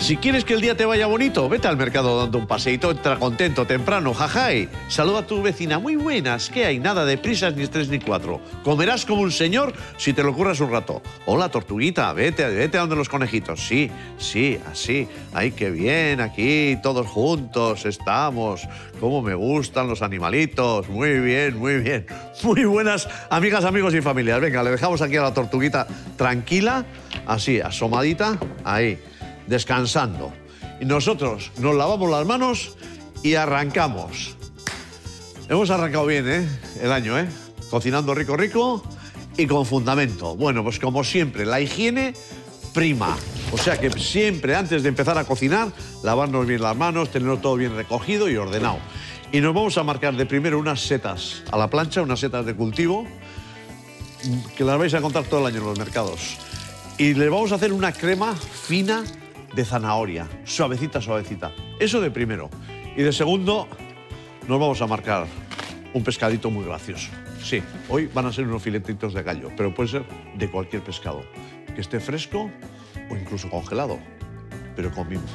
Si quieres que el día te vaya bonito, vete al mercado dando un paseíto, entra contento, temprano, jajay. Saluda a tu vecina, muy buenas, ¿qué hay? Nada de prisas, ni estrés, ni cuatro. Comerás como un señor si te lo curras un rato. Hola, tortuguita, vete a donde los conejitos. Sí, así. Ay, qué bien, aquí, todos juntos estamos. Cómo me gustan los animalitos. Muy bien, muy bien. Muy buenas amigas, amigos y familias. Venga, le dejamos aquí a la tortuguita tranquila, así, asomadita, ahí, descansando. Y nosotros nos lavamos las manos y arrancamos. Hemos arrancado bien, el año, cocinando rico, rico y con fundamento. Bueno, pues como siempre, la higiene prima. O sea que siempre, antes de empezar a cocinar, lavarnos bien las manos, tenerlo todo bien recogido y ordenado. Y nos vamos a marcar de primero unas setas a la plancha, unas setas de cultivo, que las vais a encontrar todo el año en los mercados. Y le vamos a hacer una crema fina de zanahoria, suavecita, suavecita. Eso de primero. Y de segundo, nos vamos a marcar un pescadito muy gracioso. Sí, hoy van a ser unos filetitos de gallo, pero puede ser de cualquier pescado. Que esté fresco o incluso congelado, pero con mimo.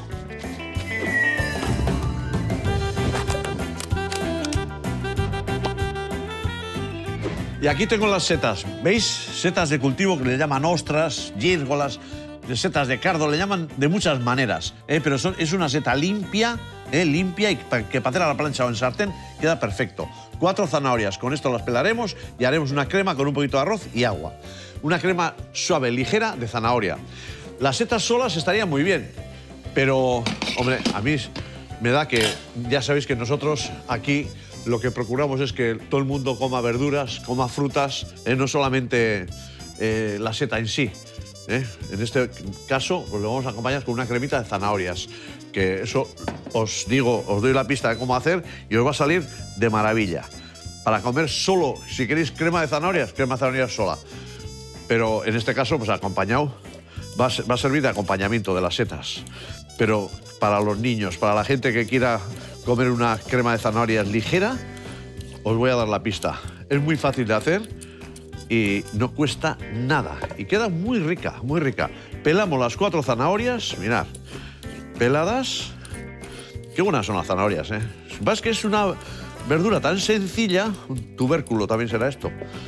Y aquí tengo las setas, ¿veis? Setas de cultivo que le llaman ostras, gírgolas, setas de cardo, le llaman de muchas maneras, pero es una seta limpia, limpia y que para hacer a la plancha o en sartén queda perfecto. 4 zanahorias, con esto las pelaremos y haremos una crema con un poquito de arroz y agua. Una crema suave, ligera de zanahoria. Las setas solas estarían muy bien, pero, hombre, a mí me da que, ya sabéis que nosotros aquí lo que procuramos es que todo el mundo coma verduras, coma frutas, no solamente la seta en sí. En este caso, pues lo vamos a acompañar con una cremita de zanahorias, que eso os doy la pista de cómo hacer y os va a salir de maravilla. Para comer solo, si queréis crema de zanahorias sola. Pero en este caso, pues acompañado, va a servir de acompañamiento de las setas. Pero para los niños, para la gente que quiera comer una crema de zanahorias ligera, os voy a dar la pista. Es muy fácil de hacer y no cuesta nada. Y queda muy rica, muy rica. Pelamos las 4 zanahorias, mirad, peladas. Qué buenas son las zanahorias, Es que es una verdura tan sencilla, un tubérculo también será esto.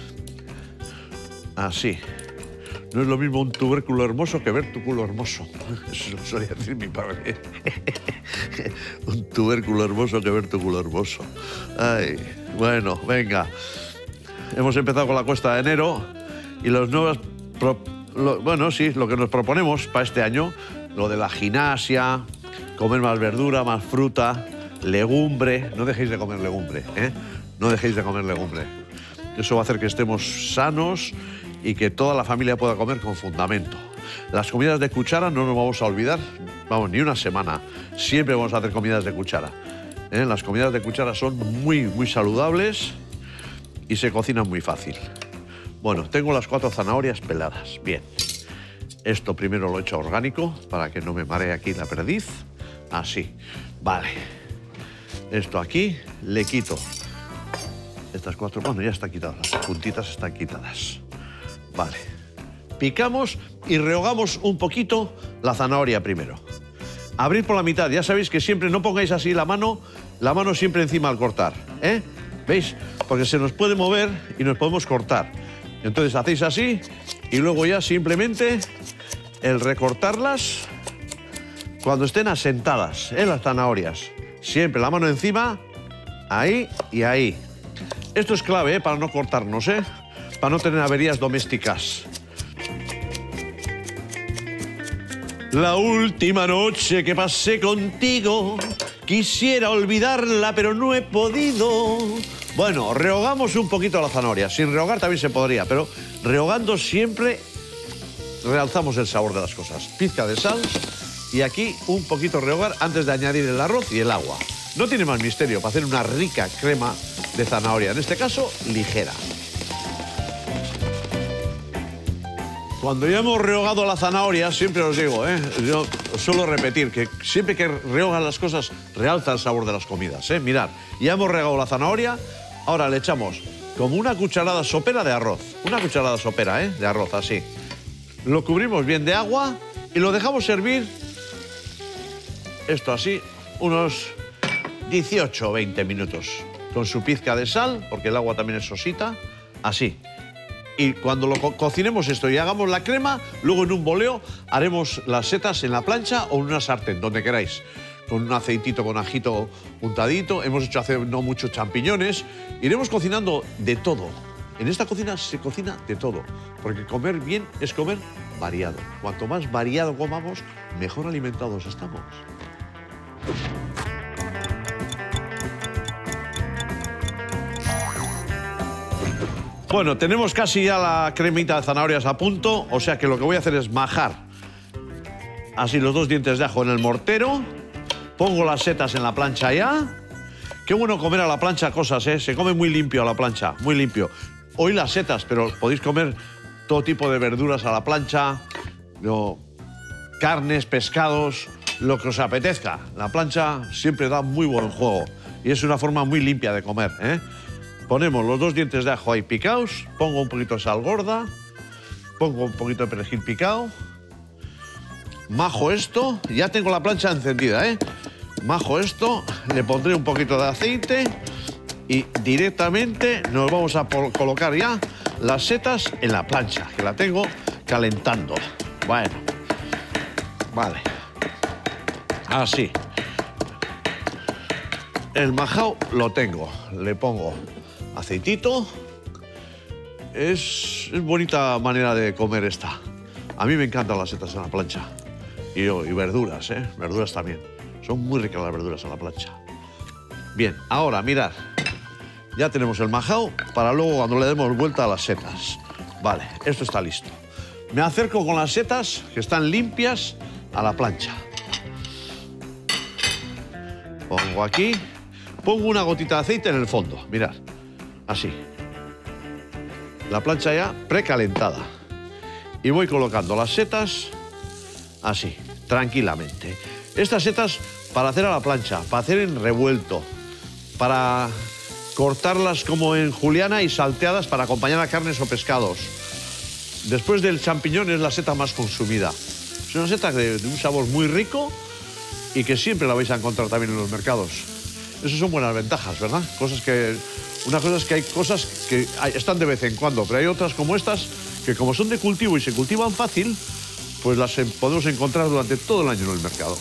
Así. No es lo mismo un tubérculo hermoso que ver tu culo hermoso. Eso solía decir mi padre. Un tubérculo hermoso que ver tu culo hermoso. Ay, bueno, venga. Hemos empezado con la cuesta de enero y los nuevos... bueno, sí, lo que nos proponemos para este año, lo de la gimnasia, comer más verdura, más fruta, legumbre. No dejéis de comer legumbre, No dejéis de comer legumbre. Eso va a hacer que estemos sanos y que toda la familia pueda comer con fundamento. Las comidas de cuchara no nos vamos a olvidar, vamos, ni una semana. Siempre vamos a hacer comidas de cuchara. Las comidas de cuchara son muy, muy saludables y se cocinan muy fácil. Bueno, tengo las 4 zanahorias peladas. Bien. Esto primero lo he hecho orgánico para que no me maree aquí la perdiz. Así. Vale. Esto aquí le quito. Estas 4, bueno, ya están quitadas. Las puntitas están quitadas. Vale. Picamos y rehogamos un poquito la zanahoria primero. Abrir por la mitad. Ya sabéis que siempre no pongáis así la mano siempre encima al cortar, ¿Veis? Porque se nos puede mover y nos podemos cortar. Entonces hacéis así y luego ya simplemente el recortarlas cuando estén asentadas, las zanahorias. Siempre la mano encima, ahí y ahí. Esto es clave, para no cortarnos, para no tener averías domésticas. La última noche que pasé contigo, quisiera olvidarla, pero no he podido. Bueno, rehogamos un poquito la zanahoria. Sin rehogar también se podría, pero rehogando siempre realzamos el sabor de las cosas. Pizca de sal y aquí un poquito rehogar antes de añadir el arroz y el agua. No tiene más misterio para hacer una rica crema de zanahoria, en este caso ligera. Cuando ya hemos rehogado la zanahoria, siempre os digo, yo os suelo repetir que siempre que rehogan las cosas, realza el sabor de las comidas, Mirad, ya hemos rehogado la zanahoria, ahora le echamos como una cucharada sopera de arroz. Una cucharada sopera, de arroz, así. Lo cubrimos bien de agua y lo dejamos servir esto así, unos 18 o 20 minutos. Con su pizca de sal, porque el agua también es sosita, así. Y cuando lo cocinemos esto y hagamos la crema, luego en un boleo haremos las setas en la plancha o en una sartén, donde queráis. Con un aceitito, con ajito untadito. Hemos hecho hace no muchos champiñones. Iremos cocinando de todo. En esta cocina se cocina de todo, porque comer bien es comer variado. Cuanto más variado comamos, mejor alimentados estamos. Bueno, tenemos casi ya la cremita de zanahorias a punto, o sea que lo que voy a hacer es majar así los 2 dientes de ajo en el mortero, pongo las setas en la plancha ya. Qué bueno comer a la plancha cosas, ¿eh? Se come muy limpio a la plancha, muy limpio. Hoy las setas, pero podéis comer todo tipo de verduras a la plancha, carnes, pescados, lo que os apetezca. La plancha siempre da muy buen juego y es una forma muy limpia de comer, ¿eh? Ponemos los 2 dientes de ajo ahí picados, pongo un poquito de sal gorda, pongo un poquito de perejil picado, majo esto, ya tengo la plancha encendida, ¿eh? Majo esto, le pondré un poquito de aceite y directamente nos vamos a colocar ya las setas en la plancha, que la tengo calentando. Bueno, vale, así. El majao lo tengo, le pongo aceitito. Es bonita manera de comer esta. A mí me encantan las setas en la plancha. Y verduras, ¿eh? Verduras también. Son muy ricas las verduras en la plancha. Bien, ahora mirad. Ya tenemos el majao para luego cuando le demos vuelta a las setas. Vale, esto está listo. Me acerco con las setas, que están limpias, a la plancha. Pongo aquí. Pongo una gotita de aceite en el fondo, mirad, así. La plancha ya precalentada. Y voy colocando las setas así, tranquilamente. Estas setas para hacer a la plancha, para hacer en revuelto, para cortarlas como en juliana y salteadas para acompañar a carnes o pescados. Después del champiñón es la seta más consumida. Es una seta de un sabor muy rico y que siempre la vais a encontrar también en los mercados. Esas son buenas ventajas, ¿verdad? Una cosa es que hay cosas que están de vez en cuando, pero hay otras como estas que como son de cultivo y se cultivan fácil, pues las podemos encontrar durante todo el año en el mercado.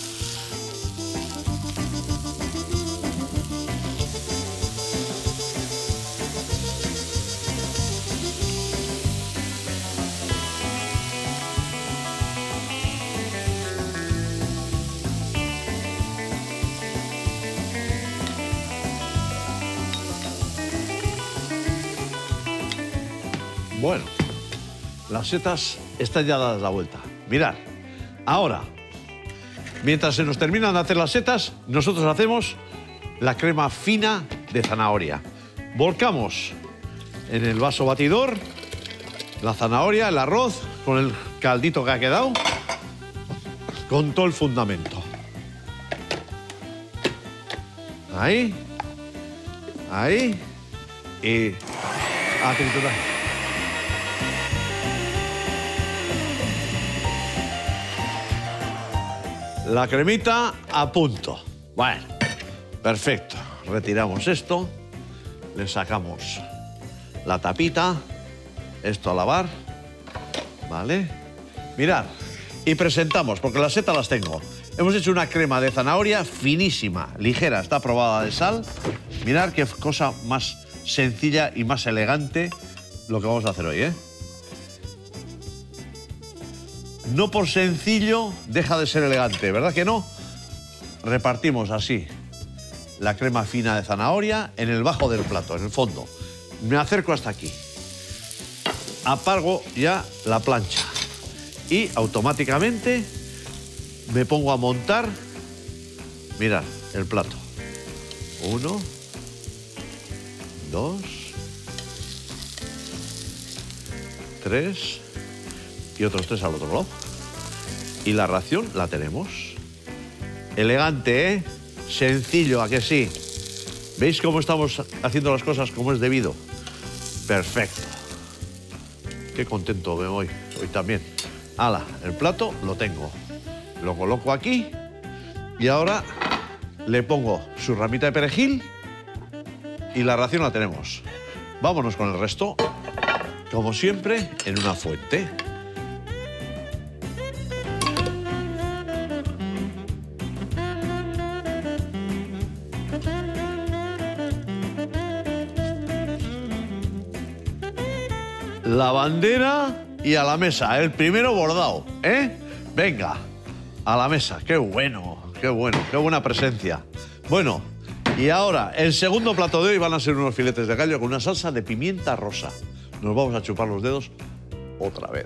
Bueno, las setas están ya dadas la vuelta. Mirad, ahora, mientras se nos terminan de hacer las setas, nosotros hacemos la crema fina de zanahoria. Volcamos en el vaso batidor la zanahoria, el arroz, con el caldito que ha quedado, con todo el fundamento. Ahí, ahí, y a triturar. La cremita a punto. Bueno, perfecto. Retiramos esto, le sacamos la tapita, esto a lavar, ¿vale? Mirad, y presentamos, porque las setas las tengo. Hemos hecho una crema de zanahoria finísima, ligera, está probada de sal. Mirad qué cosa más sencilla y más elegante lo que vamos a hacer hoy, ¿eh? No por sencillo deja de ser elegante, ¿verdad que no? Repartimos así la crema fina de zanahoria en el bajo del plato, en el fondo. Me acerco hasta aquí. Apago ya la plancha y automáticamente me pongo a montar, mirad, el plato. 1, 2, 3 y otros 3 al otro lado. Y la ración la tenemos. Elegante, ¿eh? Sencillo, ¿a que sí? ¿Veis cómo estamos haciendo las cosas como es debido? Perfecto. Qué contento me voy hoy también. Hala, el plato lo tengo. Lo coloco aquí Y ahora le pongo su ramita de perejil y la ración la tenemos. Vámonos con el resto, como siempre, en una fuente. La bandera y a la mesa. El primero bordado, ¿eh? Venga, a la mesa. Qué bueno, qué buena presencia. Bueno, y ahora, el segundo plato de hoy van a ser unos filetes de gallo con una salsa de pimienta rosa. Nos vamos a chupar los dedos otra vez.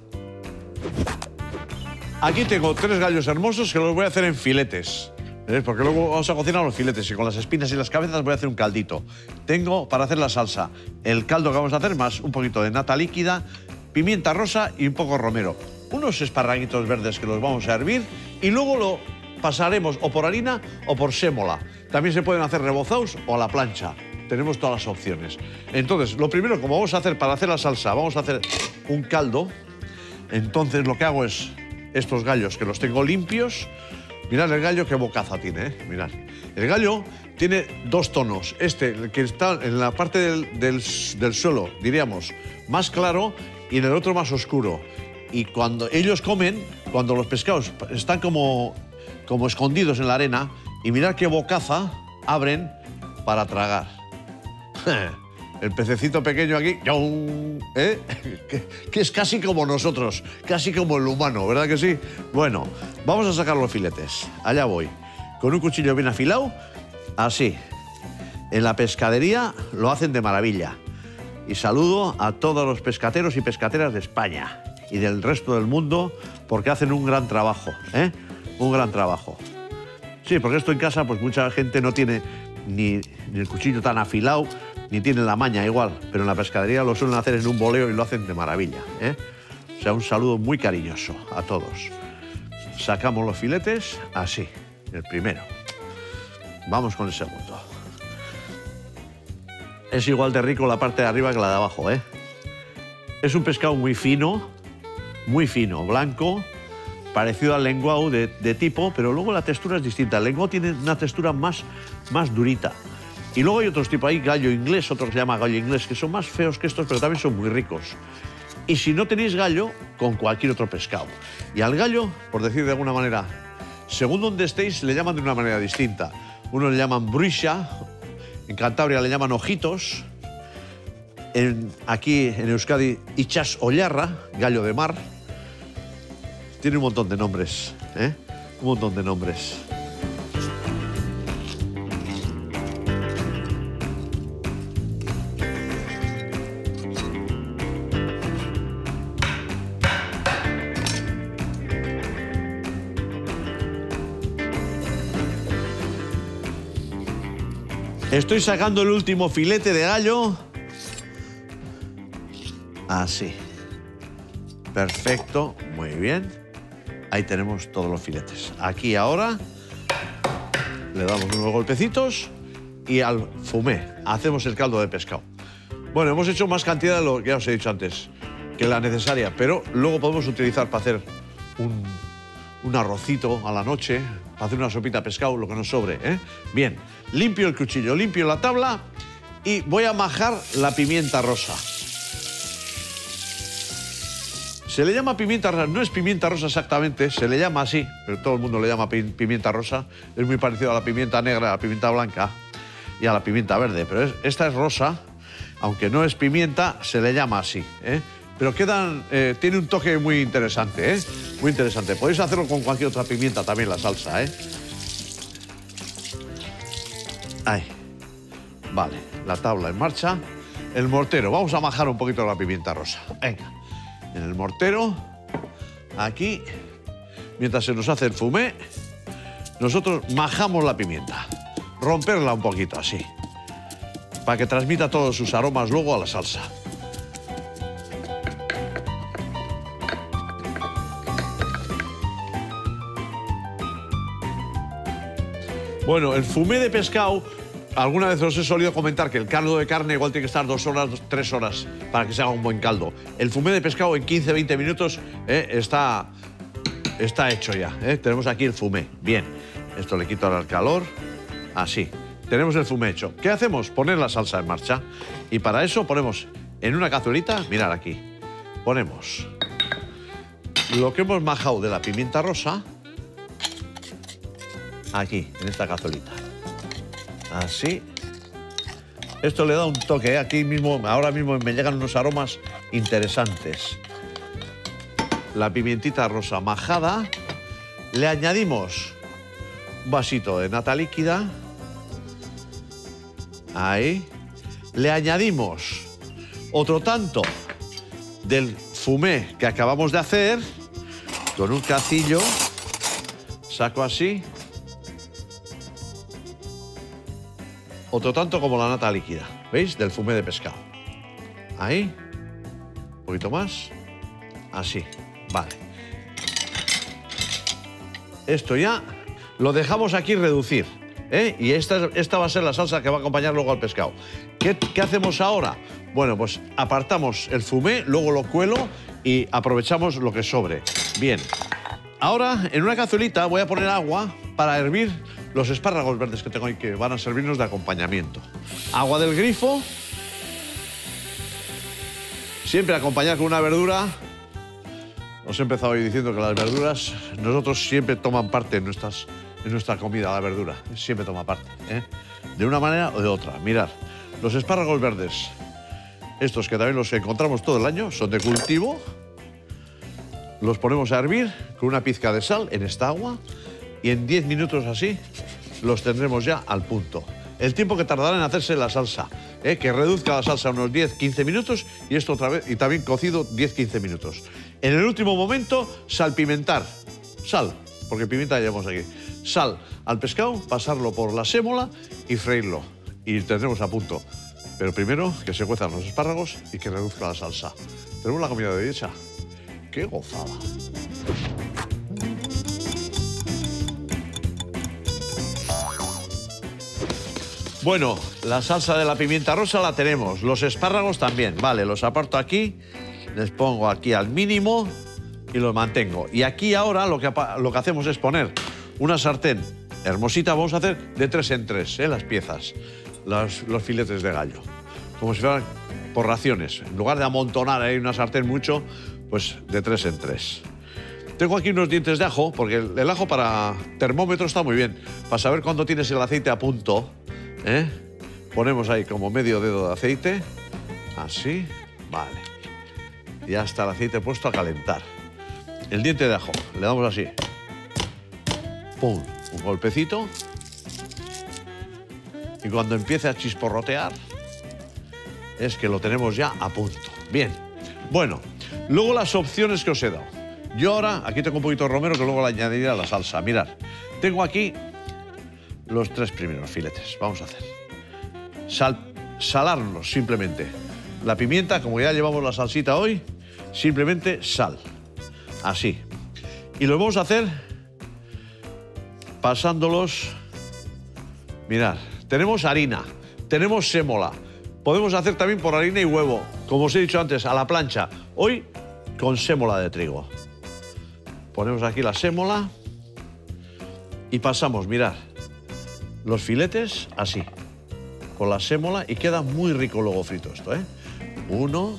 Aquí tengo 3 gallos hermosos que los voy a hacer en filetes. ¿Ves? Porque luego vamos a cocinar los filetes y con las espinas y las cabezas voy a hacer un caldito. Tengo para hacer la salsa el caldo que vamos a hacer, más un poquito de nata líquida, pimienta rosa y un poco romero. Unos esparraguitos verdes que los vamos a hervir y luego lo pasaremos o por harina o por sémola. También se pueden hacer rebozados o a la plancha. Tenemos todas las opciones. Entonces, lo primero, como vamos a hacer para hacer la salsa, vamos a hacer un caldo. Entonces, lo que hago es estos gallos que los tengo limpios. Mirad el gallo qué bocaza tiene, ¿eh? Mirad. El gallo tiene 2 tonos. El que está en la parte del suelo, diríamos, más claro y en el otro más oscuro. Y cuando ellos comen, cuando los pescados están como escondidos en la arena, y mirad qué bocaza abren para tragar. El pececito pequeño aquí, ¿eh? que es casi como nosotros, casi como el humano, ¿verdad que sí? Bueno, vamos a sacar los filetes. Allá voy. Con un cuchillo bien afilado, así. En la pescadería lo hacen de maravilla. Y saludo a todos los pescateros y pescateras de España y del resto del mundo porque hacen un gran trabajo, ¿eh? Un gran trabajo. Sí, porque esto en casa, pues mucha gente no tiene ni el cuchillo tan afilado, ni tiene la maña igual, pero en la pescadería lo suelen hacer en un boleo y lo hacen de maravilla, ¿eh? O sea, un saludo muy cariñoso a todos. Sacamos los filetes, así, el primero. Vamos con el segundo. Es igual de rico la parte de arriba que la de abajo, ¿eh? Es un pescado muy fino, blanco, parecido al lenguao de tipo, pero luego la textura es distinta. El lenguao tiene una textura más durita. Y luego hay otros tipos, hay gallo inglés, otro que se llama gallo inglés, que son más feos que estos, pero también son muy ricos. Y si no tenéis gallo, con cualquier otro pescado. Y al gallo, por decir de alguna manera, según donde estéis, le llaman de una manera distinta. Unos le llaman bruixa, en Cantabria le llaman ojitos, aquí en Euskadi, ichas ollarra, gallo de mar. Tiene un montón de nombres, ¿eh? Un montón de nombres. Estoy sacando el último filete de gallo. Así. Perfecto, muy bien. Ahí tenemos todos los filetes. Aquí ahora le damos unos golpecitos y al fumé hacemos el caldo de pescado. Bueno, hemos hecho más cantidad de lo que ya os he dicho antes, que la necesaria, pero luego podemos utilizar para hacer un arrocito a la noche, para hacer una sopita de pescado, lo que nos sobre, ¿eh? Bien, limpio el cuchillo, limpio la tabla y voy a majar la pimienta rosa. Se le llama pimienta rosa, no es pimienta rosa exactamente, se le llama así, pero todo el mundo le llama pimienta rosa. Es muy parecido a la pimienta negra, a la pimienta blanca y a la pimienta verde, pero esta es rosa, aunque no es pimienta, se le llama así, ¿eh? Pero tiene un toque muy interesante, ¿eh? Muy interesante. Podéis hacerlo con cualquier otra pimienta también, la salsa, ¿eh? Ahí. Vale, la tabla en marcha. El mortero, vamos a majar un poquito la pimienta rosa. Venga. En el mortero, aquí, mientras se nos hace el fumé, nosotros majamos la pimienta. Romperla un poquito así, para que transmita todos sus aromas luego a la salsa. Bueno, el fumé de pescado, alguna vez os he solido comentar que el caldo de carne igual tiene que estar 2 horas, 3 horas para que se haga un buen caldo. El fumé de pescado en 15-20 minutos está hecho ya, ¿eh? Tenemos aquí el fumé. Bien. Esto le quito ahora el calor. Así. Tenemos el fumé hecho. ¿Qué hacemos? Poner la salsa en marcha. Y para eso ponemos en una cazuelita, mirad aquí, ponemos lo que hemos majado de la pimienta rosa, aquí, en esta cazuelita. Así. Esto le da un toque, ¿eh? Aquí mismo, ahora mismo me llegan unos aromas interesantes. La pimientita rosa majada. Le añadimos un vasito de nata líquida. Ahí. Le añadimos otro tanto del fumé que acabamos de hacer con un cacillo. Saco así. Otro tanto como la nata líquida. ¿Veis? Del fumé de pescado. Ahí. Un poquito más. Así. Vale. Esto ya lo dejamos aquí reducir. Y esta va a ser la salsa que va a acompañar luego al pescado. ¿Qué hacemos ahora? Bueno, pues apartamos el fumé, luego lo cuelo y aprovechamos lo que sobre. Bien. Ahora, en una cazuelita voy a poner agua para hervir los espárragos verdes que tengo ahí, que van a servirnos de acompañamiento. Agua del grifo. Siempre acompañar con una verdura. Os he empezado hoy diciendo que las verduras, nosotros siempre toman parte en nuestra comida, la verdura. Siempre toma parte, de una manera o de otra. Mirad, los espárragos verdes, estos que también los encontramos todo el año, son de cultivo. Los ponemos a hervir con una pizca de sal en esta agua y en 10 minutos así los tendremos ya al punto. El tiempo que tardará en hacerse la salsa, que reduzca la salsa a unos 10-15 minutos y esto otra vez, y también cocido 10-15 minutos. En el último momento, salpimentar. Sal, porque pimienta ya llevamos aquí. Sal al pescado, pasarlo por la sémola y freírlo. Y tendremos a punto. Pero primero que se cuezan los espárragos y que reduzca la salsa. Tenemos la comida de hoy hecha. ¡Qué gozada! Bueno, la salsa de la pimienta rosa la tenemos. Los espárragos también. Vale, los aparto aquí. Les pongo aquí al mínimo y los mantengo. Y aquí ahora lo que hacemos es poner una sartén hermosita. Vamos a hacer de 3 en 3, las piezas, los filetes de gallo. Como si fueran por raciones. En lugar de amontonar ahí una sartén mucho, pues de 3 en 3. Tengo aquí unos dientes de ajo, porque el ajo para termómetro está muy bien. Para saber cuándo tienes el aceite a punto, ponemos ahí como medio dedo de aceite. Así, vale. Ya está el aceite puesto a calentar. El diente de ajo, le damos así. ¡Pum! Un golpecito. Y cuando empiece a chisporrotear, es que lo tenemos ya a punto. Bien. Bueno, luego las opciones que os he dado. Yo ahora, aquí tengo un poquito de romero que luego le añadiré a la salsa. Mirad, tengo aquí los 3 primeros filetes. Vamos a hacer. Salarlos simplemente. La pimienta, como ya llevamos la salsita hoy, simplemente sal. Así. Y lo vamos a hacer pasándolos. Mirad, tenemos harina, tenemos sémola. Podemos hacer también por harina y huevo, como os he dicho antes, a la plancha. Hoy con sémola de trigo. Ponemos aquí la sémola y pasamos, mirad, los filetes así, con la sémola y queda muy rico luego frito esto, 1,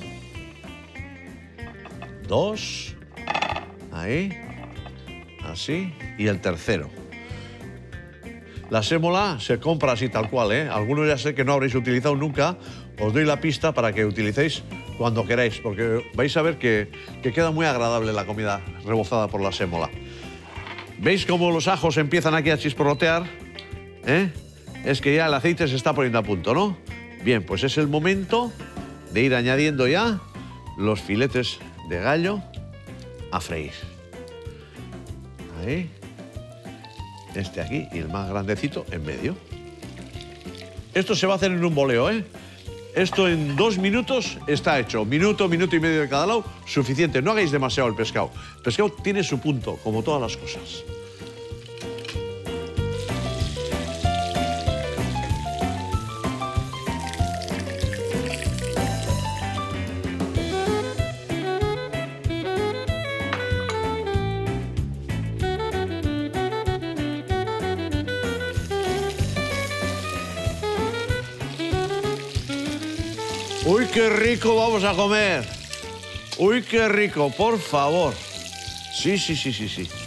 2, ahí, así, y el tercero. La sémola se compra así tal cual, Algunos ya sé que no habréis utilizado nunca, os doy la pista para que utilicéis cuando queráis, porque vais a ver que queda muy agradable la comida rebozada por la sémola. ¿Veis cómo los ajos empiezan aquí a chisporrotear? Es que ya el aceite se está poniendo a punto, ¿no? Bien, pues es el momento de ir añadiendo ya los filetes de gallo a freír. Ahí. Este aquí y el más grandecito en medio. Esto se va a hacer en un boleo, Esto en 2 minutos está hecho. Minuto, minuto y medio de cada lado, suficiente. No hagáis demasiado el pescado. El pescado tiene su punto, como todas las cosas. ¡Uy, qué rico vamos a comer! ¡Uy, qué rico! Por favor. Sí, sí, sí, sí, sí.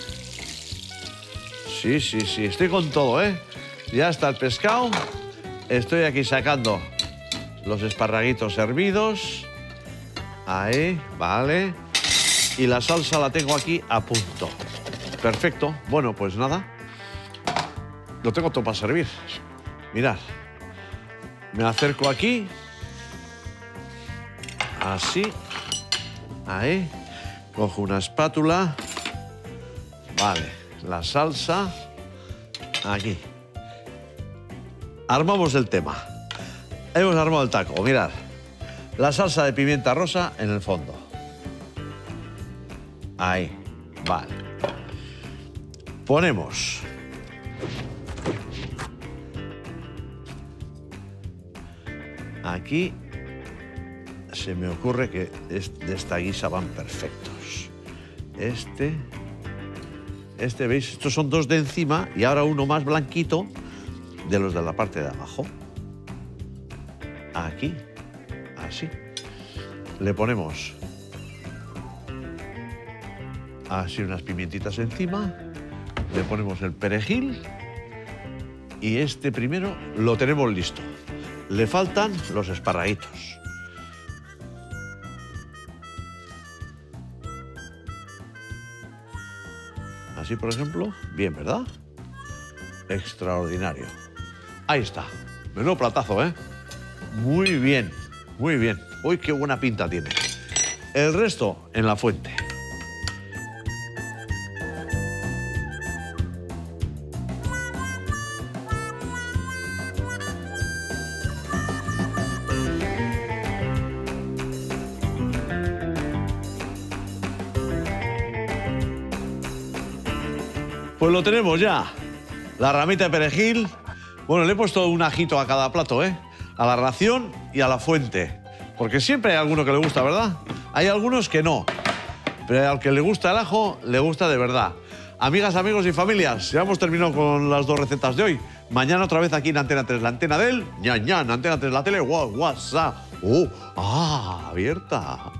Sí, sí, sí. Estoy con todo, ¿eh? Ya está el pescado. Estoy aquí sacando los esparraguitos hervidos. Ahí, vale. Y la salsa la tengo aquí a punto. Perfecto. Bueno, pues nada. Lo tengo todo para servir. Mirad. Me acerco aquí. Así. Ahí. Cojo una espátula. Vale. La salsa. Aquí. Armamos el tema. Hemos armado el taco. Mirad. La salsa de pimienta rosa en el fondo. Ahí. Vale. Ponemos aquí. Se me ocurre que de esta guisa van perfectos. Este, ¿veis? Estos son dos de encima y ahora uno más blanquito de los de la parte de abajo. Aquí, así. Le ponemos así unas pimientitas encima. Le ponemos el perejil y este primero lo tenemos listo. Le faltan los esparraguitos. Así, por ejemplo, bien, ¿verdad? Extraordinario. Ahí está. Menudo platazo, ¿eh? Muy bien, muy bien. Uy, qué buena pinta tiene. El resto en la fuente. Pues lo tenemos ya. La ramita de perejil. Bueno, le he puesto un ajito a cada plato, ¿eh? A la ración y a la fuente. Porque siempre hay alguno que le gusta, ¿verdad? Hay algunos que no. Pero al que le gusta el ajo, le gusta de verdad. Amigas, amigos y familias, ya hemos terminado con las dos recetas de hoy. Mañana otra vez aquí en Antena 3, la antena del ñan, ñan, Antena 3, la tele, WhatsApp. Abierta.